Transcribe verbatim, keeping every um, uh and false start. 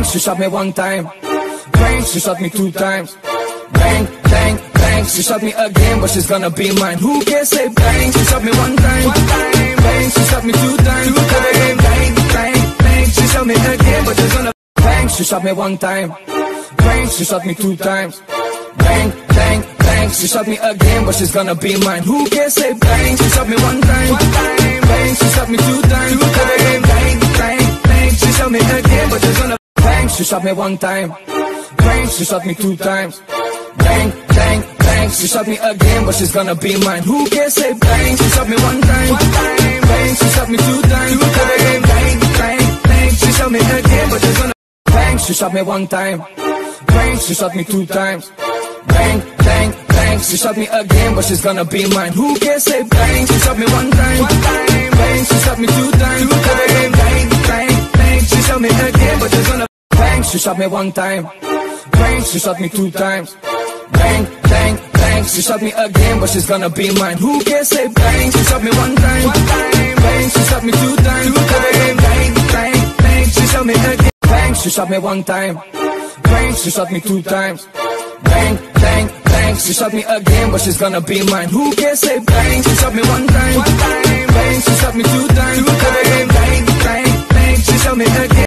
Bang, she shot me one time. Bang, she shot me two times. Bang, bang, bang, she shot me again, but she's gonna be mine. Who can say bang? She shot me one time. One time. Bang, she shot me two times. Two times. Bang, bang, bang, she shot me again, but she's gonna bang. She shot me one time. Bang, she shot me two times. Bang, bang, bang, she shot me again, but she's gonna be mine. Who can say bang? She shot me one time. One time. Bang, she shot me two times. Two times. Bang, bang, bang, she shot me again, but she's gonna bang. She shot me one time. Bang, she shot me two times. Bang, bang, bang, she shot me again, but she's gonna be mine. Who can say bang? She shot me one time. One time. Bang, she shot me two times. Two times. Bang, bang, bang, she shot me again, but she's gonna bang. She shot me one time. Bang, she shot me two times. Bang, bang, bang, she shot me again, but she's gonna be mine. Who can say bang? She shot me one time. One time. Bang, she shot me two times. Two times. Bang, bang, bang, she shot me again, but she's gonna bang. She shot me one time. Bang, she shot me two times. Bang, bang, bang, she shot me again, but she's gonna be mine. Who can say bang? She shot me one time. One time. Bang, she shot me two times. Two times. Bang, bang, bang, she shot me again. Bang, she shot me one time. Bang, she shot me two times. Bang, bang, bang, she shot me again, but she's gonna be mine. Who can say bang? She shot me one time. One time. Bang, she shot me two times. Two times. Bang, bang, bang, she shot me again.